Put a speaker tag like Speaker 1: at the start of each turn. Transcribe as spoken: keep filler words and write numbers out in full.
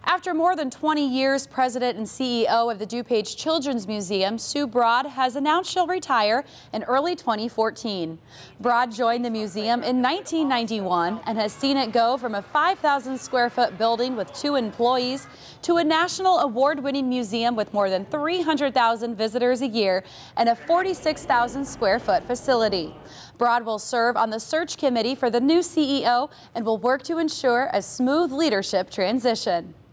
Speaker 1: After more than twenty years, president and C E O of the DuPage Children's Museum, Sue Broad, has announced she'll retire in early twenty fourteen. Broad joined the museum in nineteen ninety-one and has seen it go from a five thousand square foot building with two employees to a national award-winning museum with more than three hundred thousand visitors a year and a forty-six thousand square foot facility. Broad will serve on the search committee for the new C E O and will work to ensure a smooth leadership transition.